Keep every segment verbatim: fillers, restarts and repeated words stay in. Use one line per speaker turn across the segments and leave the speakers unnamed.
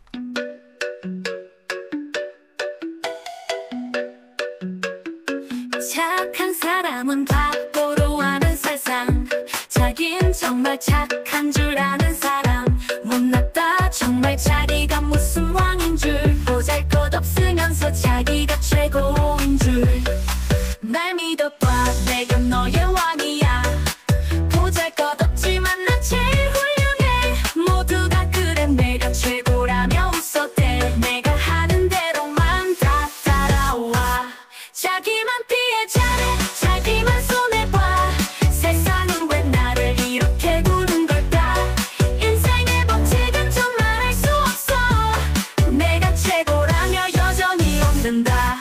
착한 사람은 바보로 하는 세상, 자긴 정말 착한 줄 아는 사람, 못났다 정말 자기가 무슨 왕인 줄, 보잘것없으면서 자기가 최고인 줄. 날 믿어봐, 내가 너의 왕이야. 보잘것없지만 난 제일 훌륭해. 모두가 그래, 내가 최고라며 웃어대. 내가 하는 대로만 다 따라와. 자기만 피해 잘해, 자기만 손해봐. 세상은 왜 나를 이렇게 구는 걸까? 인생의 법칙은 정말 알 수 없어. 내가 최고라며 여전히 웃는다.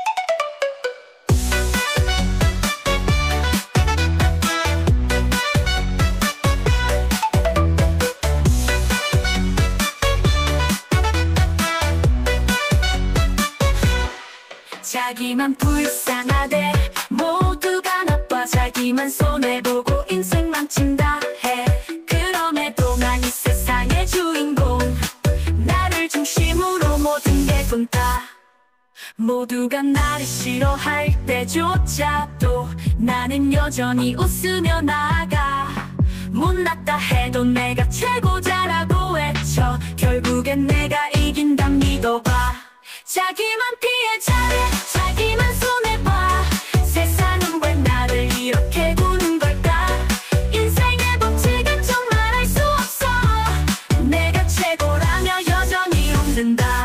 자기만 불쌍하대, 모두가 나빠. 자기만 손해보고 인생 망친다 해. 그럼에도 난 이 세상의 주인공. 나를 중심으로 모든 게 본다. 모두가 나를 싫어할 때조차도 나는 여전히 웃으며 나아가. 못났다 해도 내가 최고자라고 외쳐. 결국엔 내가 이긴다 믿어봐. 자기만 피해 잘해, 자기만 손해봐. 세상은 왜 나를 이렇게 구는 걸까? 인생의 법칙은 정말 알 수 없어. 내가 최고라며 여전히 웃는다.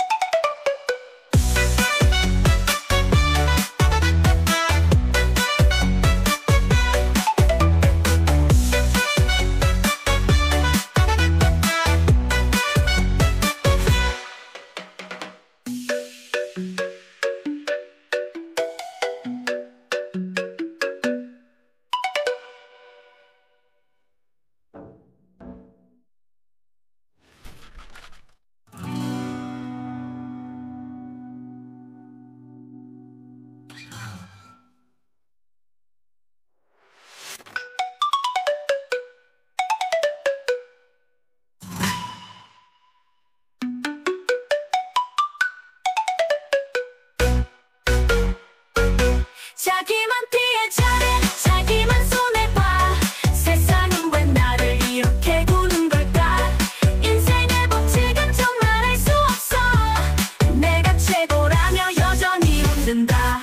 자기만 피해 잘해, 자기만 손해봐. 세상은 왜 나를 이렇게 구는 걸까? 인생의 법칙은 정말 알 수 없어. 내가 최고라며 여전히 웃는다.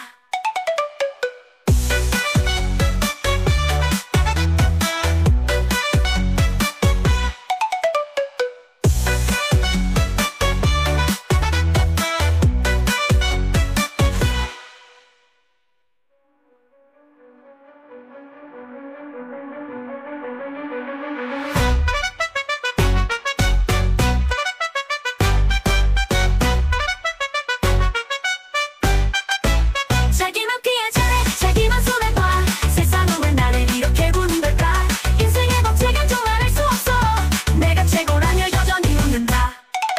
자기만 피해 잘해, 자기만 손해봐. 세상은 왜 나를 이렇게 구는 걸까? 인생의 법칙은 정말 알 수 없어. 내가 최고라며 여전히 웃는다.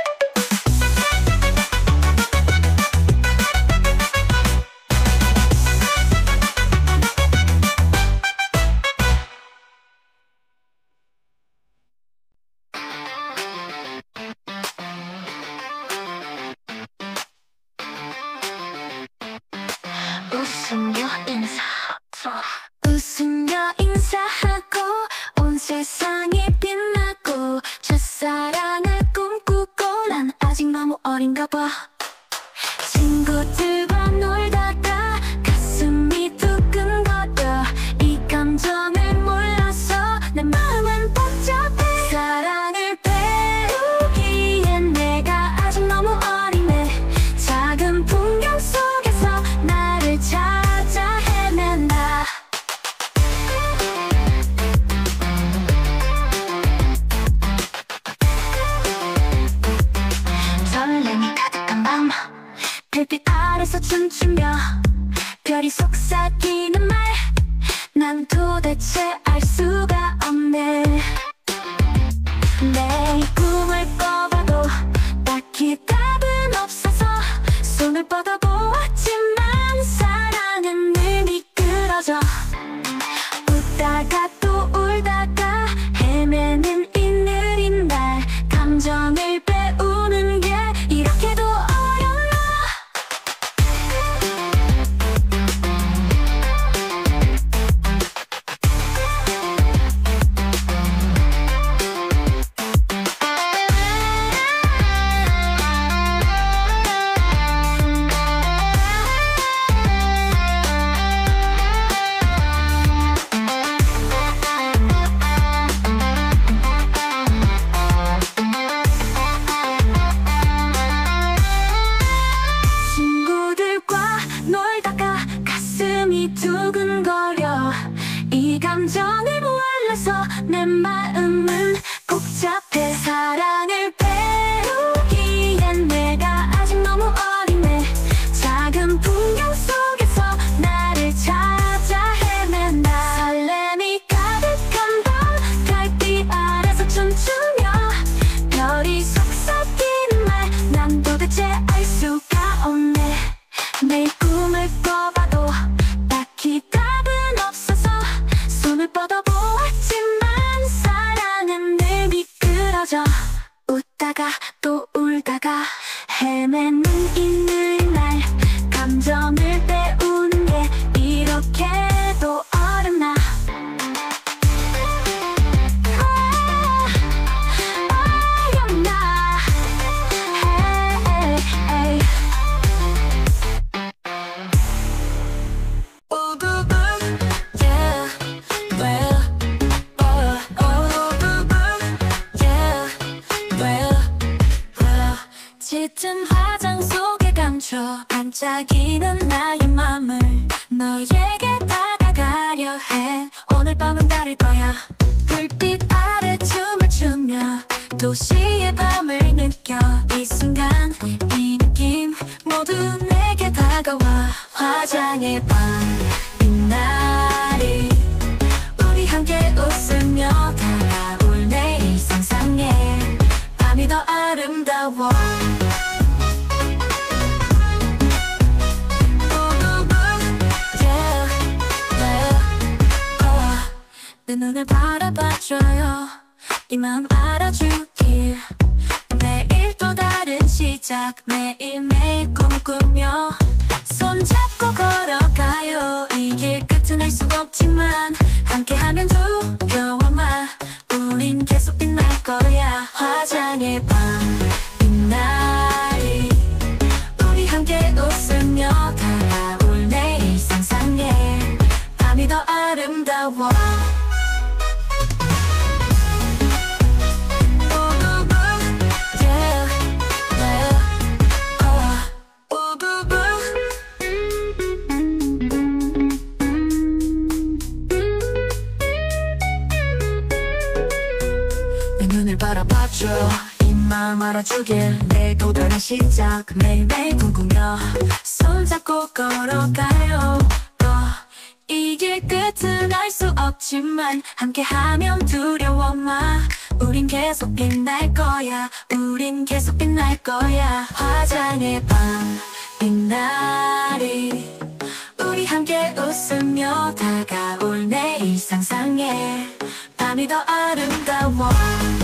웃으며 인사하고, 웃으며 인사하고, 온 세상이 빛나고, 첫사랑을 꿈꾸고. 난 아직 너무 어린가 봐. 친구들과 놀다가 가슴이 두근거려. 이 감정을 몰라서 내 마음은 복잡해. 사랑을 배우기엔 내가 아직 너무 어리네. 작은 풍경 속에서 나를 찾아 헤맨다. 설렘이 가득한 밤, 별빛 아래서 춤추며 별이 속삭이는 말, 난 도대체 알 수가 없네. 내 꿈을 꿔봐도 딱히 답은 없어서 손을 뻗어보았지만 사랑은 늘 미끄러져. 웃다가 또 울다가 헤매는 이 느린 날, 감정을 배우는 웃다가 또 울다가 헤매는 있는 날 감정을 배우는 게 이렇게도 어렵나. 아, 어렵나. 헤이, 헤이. 우두두, yeah, well, oh, 우두두, yeah, well, well. 짙은 화장 속에 감춰 반짝이는 나의 맘을 너에게 다가가려 해. 오늘 밤은 다를 거야. 불빛 아래 춤을 추며 도시의 밤을 느껴. 이 순간 이 느낌 모두 내게 다가와. 화장의 밤 빛나리 우리 함께 웃으며 다가올 내일 상상해. 밤이 더 아름다워. 내 눈을 바라봐줘요. 이 마음 알아주길. 매일 또 다른 시작 매일매일 꿈꾸며 손잡고 걸어가요. 이 길 끝은 알 수 없지만 함께하면 두려워마. 우린 계속 빛날 거야. 화장의 밤 빛나리 우리 함께 웃으며 다가올 내일 상상해. 밤이 더 아름다워. 내 눈을 바라봐줘. 이 마음 알아주길. 내일 또 다른 시작 매일매일 꿈꾸며 손잡고 걸어가요. 이 길 끝은 알 수 없지만 함께하면 두려워마. 우린 계속 빛날 거야. 우린 계속 빛날 거야. 화장의 밤 빛나리 우리 함께 웃으며 다가올 내일 상상해. 밤이 더 아름다워.